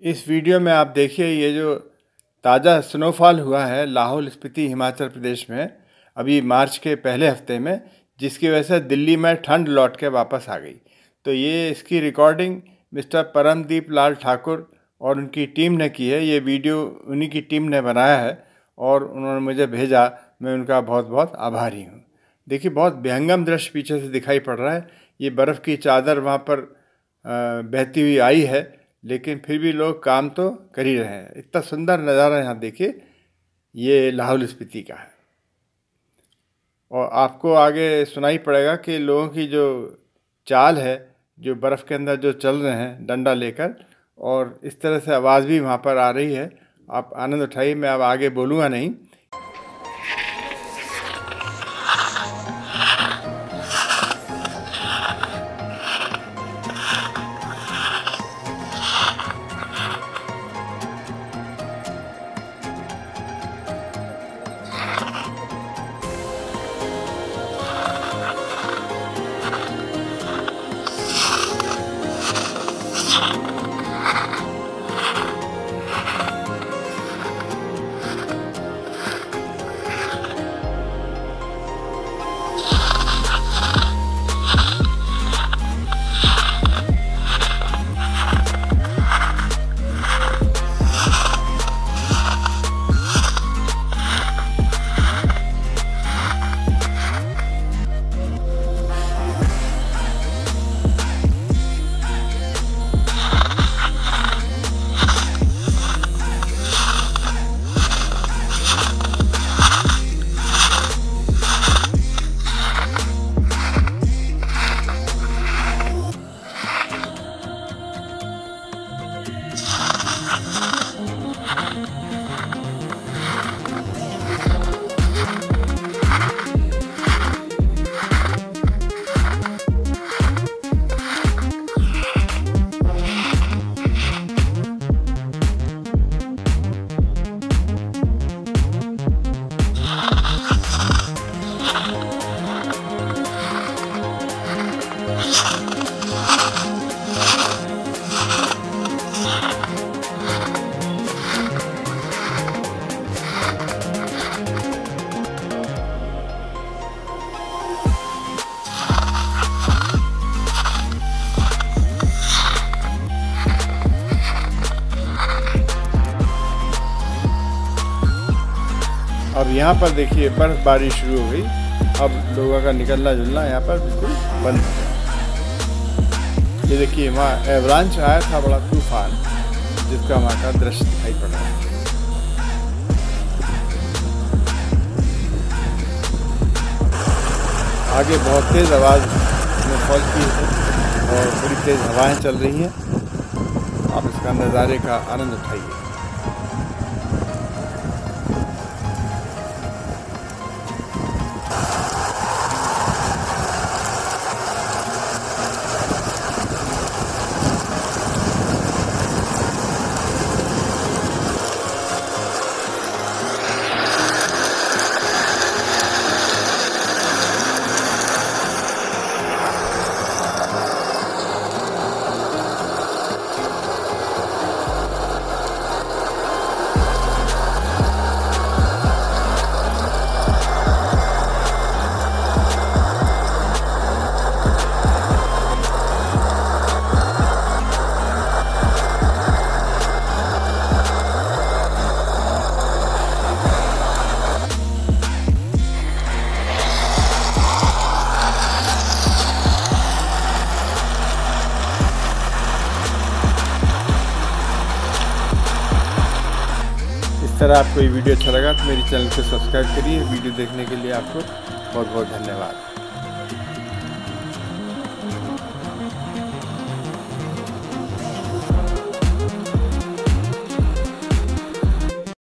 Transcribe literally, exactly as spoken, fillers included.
इस वीडियो में आप देखिए ये जो ताज़ा स्नोफॉल हुआ है लाहौल स्पीति हिमाचल प्रदेश में अभी मार्च के पहले हफ्ते में, जिसकी वजह से दिल्ली में ठंड लौट के वापस आ गई। तो ये इसकी रिकॉर्डिंग मिस्टर परमदीप लाल ठाकुर और उनकी टीम ने की है। ये वीडियो उन्हीं की टीम ने बनाया है और उन्होंने मुझे भेजा। मैं उनका बहुत बहुत आभारी हूँ। देखिए बहुत विहंगम दृश्य पीछे से दिखाई पड़ रहा है। ये बर्फ़ की चादर वहाँ पर बहती हुई आई है, लेकिन फिर भी लोग काम तो कर ही रहे हैं। इतना सुंदर नज़ारा यहाँ देखिए, ये लाहौल स्पीति का है। और आपको आगे सुनाई पड़ेगा कि लोगों की जो चाल है, जो बर्फ़ के अंदर जो चल रहे हैं डंडा लेकर, और इस तरह से आवाज़ भी वहाँ पर आ रही है। आप आनंद उठाइए, मैं अब आगे बोलूँगा नहीं। अब यहाँ पर देखिए बर्फबारी शुरू हो गई। अब लोगों का निकलना जुलना यहाँ पर बिल्कुल बंद हो गया। ये देखिए वहाँ एवलांच आया था, बड़ा तूफान, जिसका वहाँ का दृश्य दिखाई पड़ रहा है। आगे बहुत तेज़ आवाज़ स्नोफॉल की है और बड़ी तेज़ हवाएं चल रही हैं। आप इसका नज़ारे का आनंद उठाइए। इस तरह आपको ये वीडियो अच्छा लगा तो मेरे चैनल को सब्सक्राइब करिए। वीडियो देखने के लिए आपको बहुत बहुत धन्यवाद।